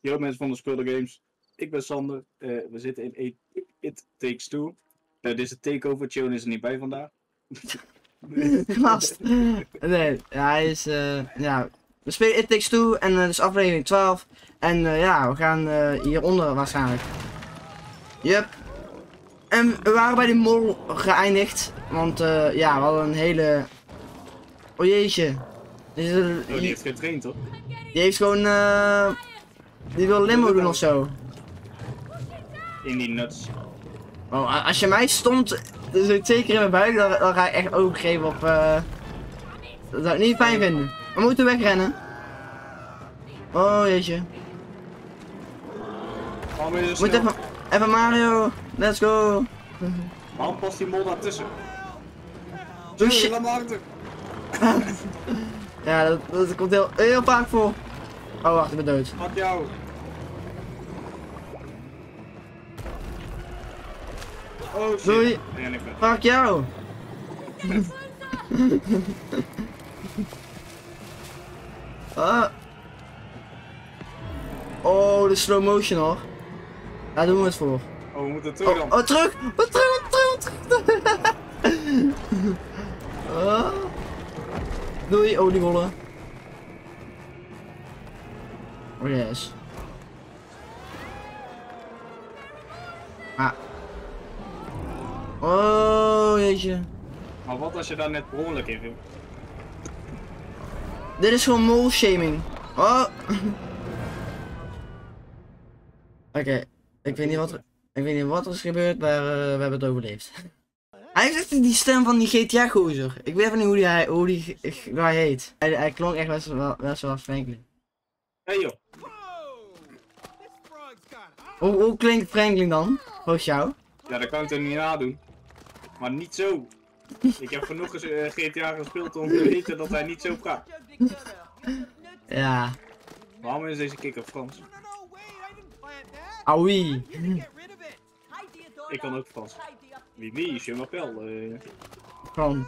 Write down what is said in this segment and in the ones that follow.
Yo mensen van de Spullen Games, ik ben Sander. We zitten in It Takes Two. Dit is een takeover, Chion is er niet bij vandaag. Gast. Nee, hij is, ja, we spelen It Takes Two en het is aflevering 12. En ja, we gaan hieronder waarschijnlijk. Yup. En we waren bij die mol geëindigd, want ja, we hadden een hele... Oh jeetje. Die heeft getraind toch? Die heeft gewoon, die wil limo doen of zo. In die nuts. Oh, als je mij stond, dus 2 keer in mijn buik, dan ga ik echt overgeven op, dat zou ik niet fijn vinden. We moeten wegrennen. Oh jeetje. Waarom is Moet even Mario, let's go. Waarom past die mol daartussen? Oh shit. Laat maar achter. Ja, dat komt heel vaak voor. Oh wacht, ik ben dood. Fuck jou. Oh shit. Doei. Nee, ik ben. Fuck jou. Ah. Oh, de slow motion hoor. Daar doen we het voor. Oh, we moeten terug dan. Oh, terug! Wat terug! Ah. Doei, oliebollen. Oh yes. Ah. Oh jeetje. Maar wat als je daar net per ongeluk in viel? Dit is gewoon mol shaming. Oh. Oké, ik weet niet wat er is gebeurd, maar we hebben het overleefd. Hij heeft echt die stem van die GTA gozer. Ik weet even niet hoe hij heet. Hij klonk echt best wel Franklin. Hey joh. Hoe klinkt Franklin dan? Volgens jou? Ja, dat kan ik er niet nadoen. Maar niet zo. Ik heb genoeg GTA gespeeld om te weten dat hij niet zo praat. Ja. Waarom is deze kikker Frans? Aui. Ik kan ook Frans. Wie, je m'appelle. Frans.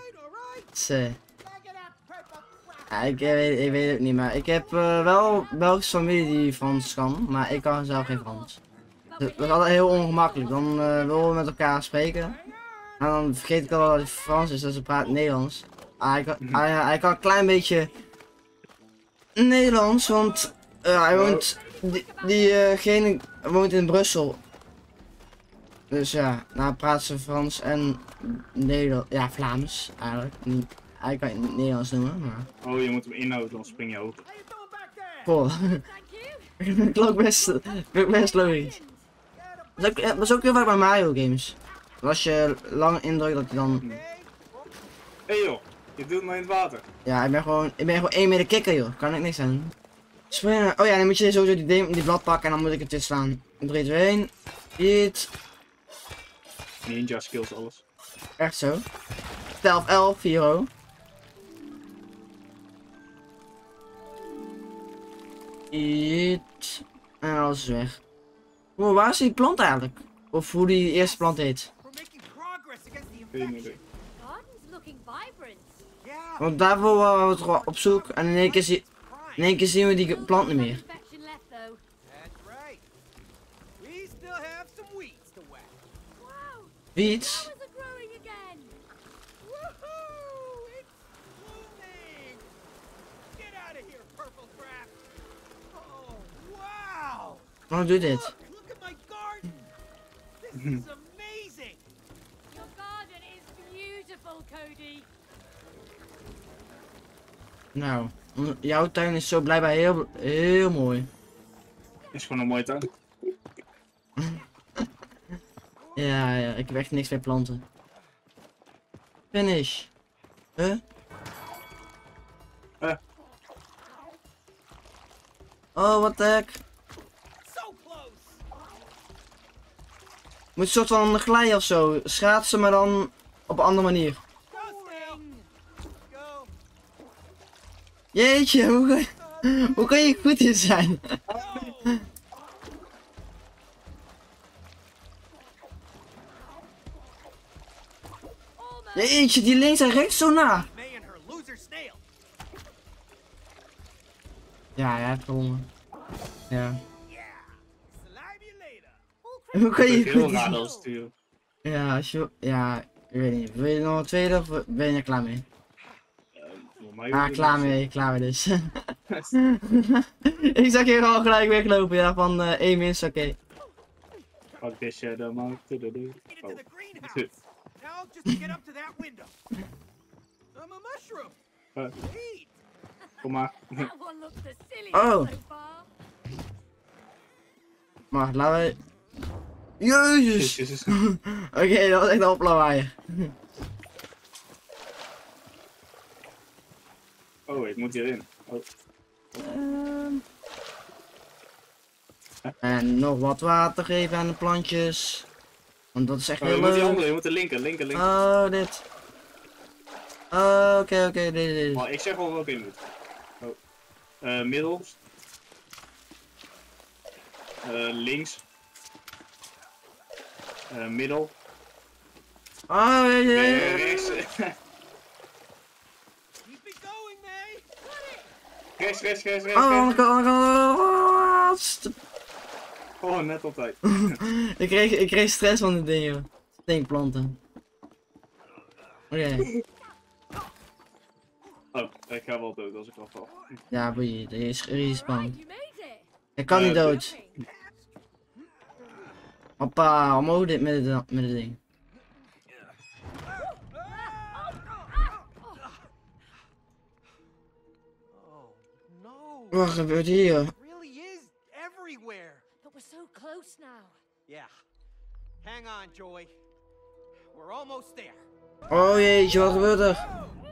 Ja, ik weet het niet, maar ik heb wel Belgische familie die Frans kan, maar ik kan zelf geen Frans. Dat is altijd heel ongemakkelijk. Dan willen we met elkaar spreken. En dan vergeet ik al dat hij Frans is, dus ze praat Nederlands. Hij kan een klein beetje Nederlands, want hij woont, diegene woont in Brussel. Dus ja, nou praat ze Frans en Nederlands, ja Vlaams eigenlijk. Niet, hij kan het niet Nederlands noemen, maar... Oh, je moet hem inhouden, dan spring je hoog. Cool. Klonk best logisch. Dat is ook heel vaak bij Mario games. Als je lang indrukt dat je dan... Hey joh, je doet mij in het water. Ja, ik ben gewoon 1 meter kikker joh, kan ik niks aan. Springen. Oh ja, dan moet je sowieso die blad pakken en dan moet ik het weer slaan. 3, 2, 1. Eat. Ninja skills alles. Echt zo. 11, 11, 4. Eat. En alles is weg. Wow, waar is die plant eigenlijk? Of hoe die eerste plant heet? Geen idee. Want daarvoor waren we toch op zoek en in één keer zien we die plant niet meer. Weeds? Waarom doe je dit? Nou, jouw tuin is zo blijkbaar heel mooi. Is gewoon een mooie tuin. Ja, ik heb echt niks meer planten. Finish. Huh? Oh, what the heck? Moet een soort van glijden of zo. Schaatsen, maar dan op een andere manier. Jeetje, hoe kan je goed in zijn? Jeetje, die links en rechts zo na. Ja, hij heeft gewonnen. Ja. Hoe kan je heel goed raar die... als sturen. Ja, als je... Ja, ik weet niet. Wil je nog een tweede of ben je er klaar mee? Voor mij Ah, hoeft het klaar niet mee. Klaar mee dus. zo. Ik zag je al gelijk weglopen, ja, van 1 minst, oké. Fuck this shit, man. Get into the greenhouse. Now just get up to that window. I'm a mushroom. Eat. Kom maar. That one looks the silliest Oh. so far. Maar laten we... Jezus! Jezus. Oké, dat was echt een oplawaaier. Oh, ik moet hierin. Oh. En nog wat water geven aan de plantjes. Want dat is echt Oh, je heel moet die leuk. andere, je moet de linker. Oh, dit. Oh, oké, dit. Maar ik zeg wel welke je moet. Oh. Middel. Links. Middel. Oh, Rechts. Keep it going, May. Rechts. Oh, net op tijd. Ik kreeg stress van dit ding, joh. Stinkplanten. Oké. Oh, ik ga wel dood als ik afval. Ja, boeien, er is respawn. Right, you made it. Ik kan niet dood. Going. Hoppa, omhoog dit met het ding. Oh no. Wat gebeurt hier? It really is everywhere. But we're so close now. Yeah. Hang on, Joy. We're almost there. Oh jeetje, wat gebeurt er?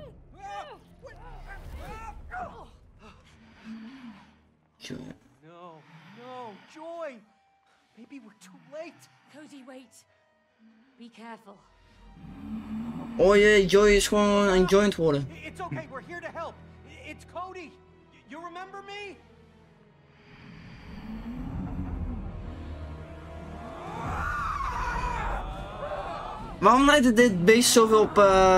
No, Joy. Maybe we're too late. Cody, wait. Be careful. Oh jee, Joy is gewoon een joint worden. It's okay. We're here to help. It's Cody. You remember me? Waarom lijkt dit beest zoveel op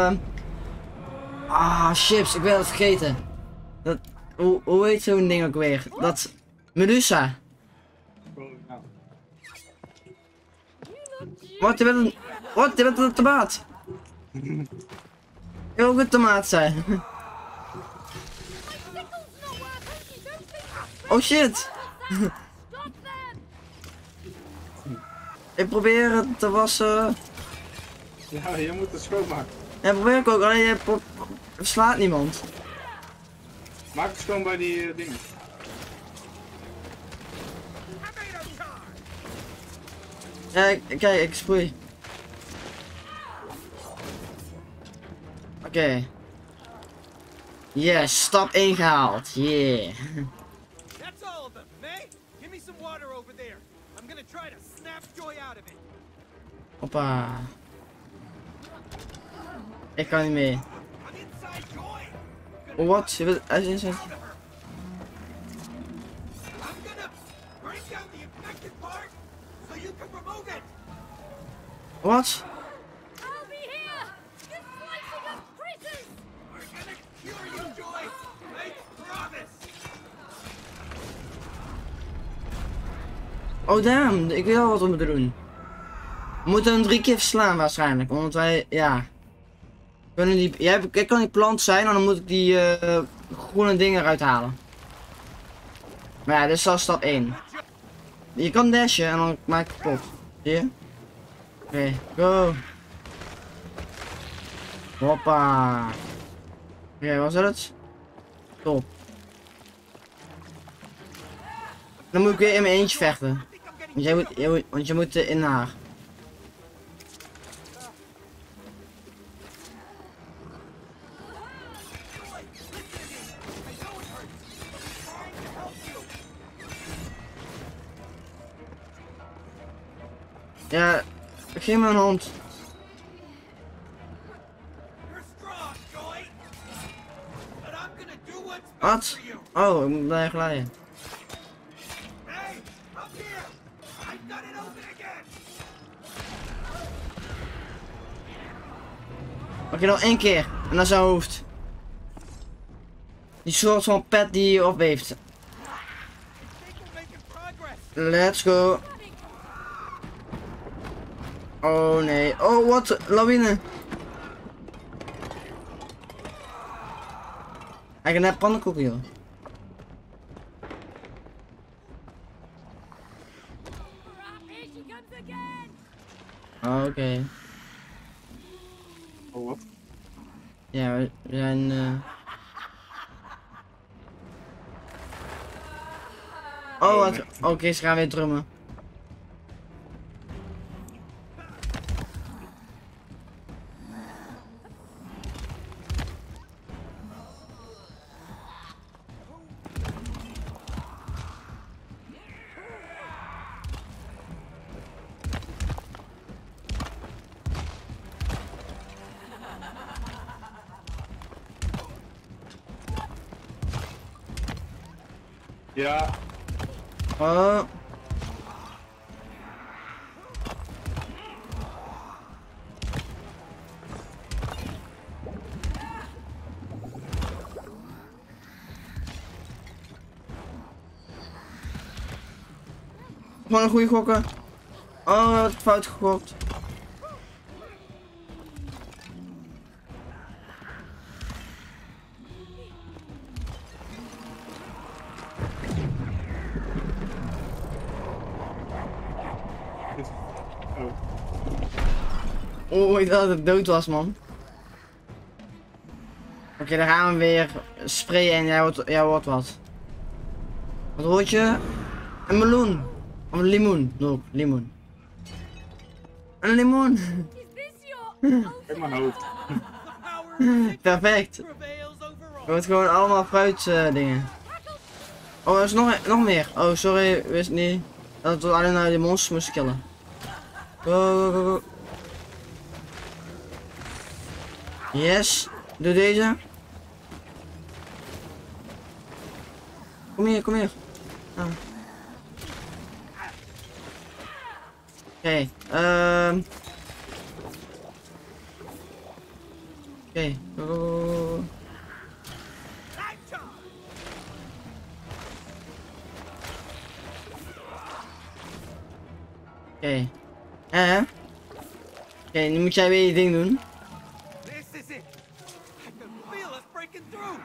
chips, ik ben het vergeten. Dat, hoe heet zo'n ding ook weer? Dat... Medusa. Oh, nou. Wat, je bent een tomaat. Je wil ook een tomaat zijn. My sickle's not working. You don't think Oh shit. Stop them. Ik probeer het te wassen. Ja, je moet het schoonmaken. Ja, probeer ik ook, alleen je slaat niemand. Maak het schoon bij die dingen. Ja, kijk, ik sproei. Oké. Yes, stap 1 gehaald. Yeah. That's all of them. May, give me some water over there. I'm gonna try to snap Joy out of it. Hoppa. Ik kan niet mee. I'm inside Joy. Oh, wat? Je bent... Hij is inside. I'm gonna break down the infected part so you can remove it. Wat? I'll be here. You're slicing up prisoners. We're gonna cure you, Joy. I promise. Oh damn, ik weet al wat we moeten doen. We moeten hem 3 keer verslaan waarschijnlijk, omdat wij, ja. Kunnen die, ik kan die plant zijn en dan moet ik die groene dingen eruit halen. Maar ja, dit is al stap 1. Je kan dashen en dan maak ik het kapot. Zie je? Oké, go. Hoppa. Oké, was dat het? Top. Dan moet ik weer in mijn eentje vechten. Want je moet in haar. Ja, geef me een hand. You're strong, Joy. But I'm gonna do what's best Wat? for you. Oh, ik moet blijven glijden. Hey, up here. I've got it open again. Oké, nog 1 keer. En dan zijn hoofd. Die soort van pet die opbeeft. I think we're making progress. Let's go. Oh nee. Oh, wat? Lawine. Hij kan net pannenkoeken, joh. Crap, here she comes again! Oh, oké. Oh, wat? Ja, we zijn... Oh, wat? nee. Oké, ze gaan weer drummen. Ja, Oh. Gewoon een goede gokken. Oh, wat fout gegokt. oh. Oh, ik dacht dat het dood was, man. Oké, dan gaan we weer sprayen en jij wordt wat. Wat hoort je? Een meloen. Of een limoen. No, limoen. Een limoen. Is this your In mijn hoofd. The power of Perfect. prevails over Het all. wordt gewoon allemaal fruit dingen. Oh, er is nog meer. Oh, sorry, wist niet dat we alleen naar die monsters moesten killen. Go, go, go, go. Yes, doe deze. Kom hier, kom hier. Ah. Oké, Oké, go, go, go. Oké. Oké, nu moet jij weer je ding doen. This is it. I can feel us breaking through.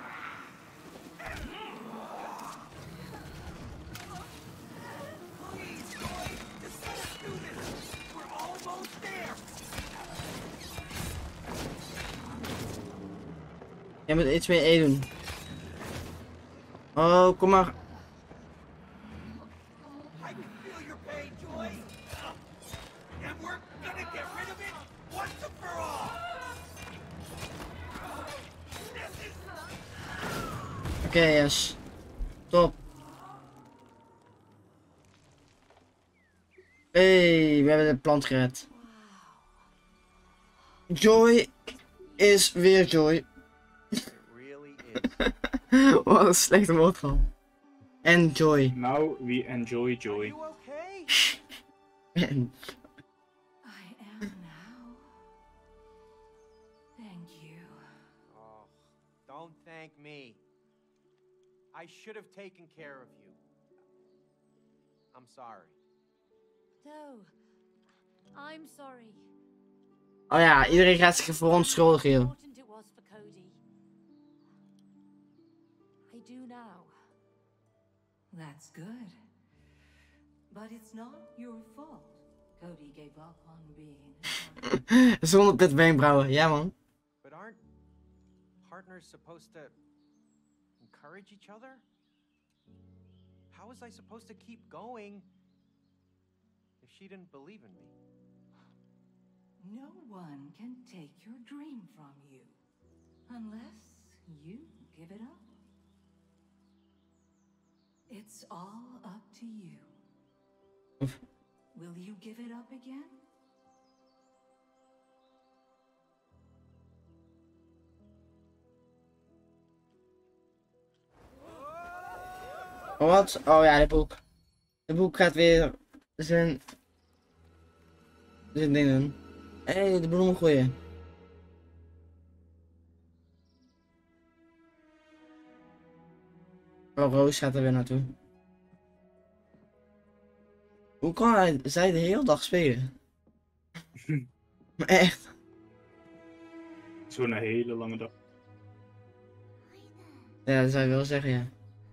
Please, Joy, just let us do this. We're almost there. Jij moet iets meer E doen. Oh, kom maar. I can feel your pain, Joy. And we're gonna get rid of it once and for all. This is Oké, yes. Top. Hey, we hebben de plant gered. Joy is weer Joy. really is. Wat een slechte woordgrap. En Joy. Now we enjoy Are joy. you okay? En I am now. Thank you. Oh, don't thank me. I should have taken care of you. I'm sorry. No. I'm sorry. oh ja, iedereen gaat zich verontschuldigen hier. Important it was for Cody. I do now. That's good. But it's not your fault. Cody gave up on being a partner. Zonder dit wenkbrauwen, ja man. But aren't partners supposed to encourage each other? How was I supposed to keep going if she didn't believe in me? No one can take your dream from you unless you give it up. It's all up to you. Will you give it up again? Wat? Oh ja, de boek. De boek gaat weer zijn ding doen. Hé, hey, de bloemen gooien. Oh, Roos gaat er weer naartoe. Hoe kan zij de hele dag spelen? Maar echt. Zo'n hele lange dag. Ja, dat zou je wel zeggen, ja.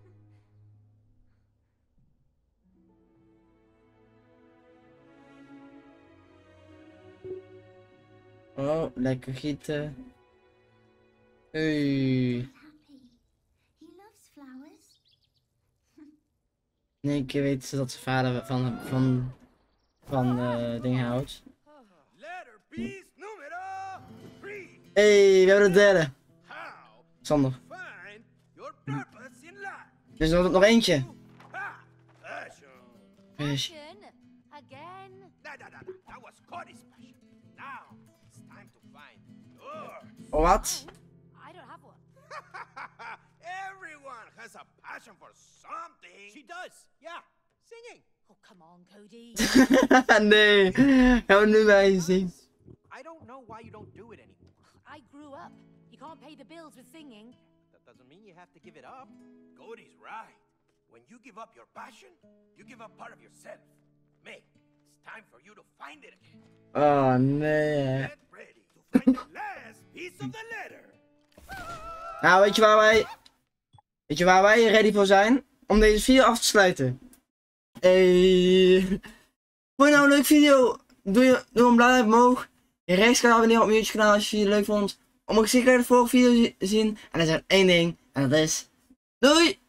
Oh, lekker gieten. Hey. Happy. He loves flowers. In één keer weet ze dat zijn vader van dingen houdt. Letter piece numero 3. Hey, we hebben de derde. How Sander. find your purpose in life. Dus nog eentje. Ha! Passion. Yes. Passion? Again? That was Cody's passion. Now it's time to find yours. Wat? I don't have one. Everyone has a passion for something. She does. Yeah, singing. Oh, come on, Cody. Nee. Gaan we nu bij zien. I don't know why you don't do it anymore. I grew up. You can't pay the bills with singing. That doesn't mean you have to give it up. Cody's right. When you give up your passion, you give up part of yourself. May, it's time for you to find it again. Oh nee. Get ready to find the last piece of the letter. Nou, weet je waar wij ready voor zijn? Om deze video af te sluiten. Hey. Vond je nou een leuke video? Doe een blauw omhoog. Je rechts kan abonneren op mijn YouTube kanaal als je het leuk vond. Om ook zeker de volgende video te zien. En er is één ding. En dat is... Doei!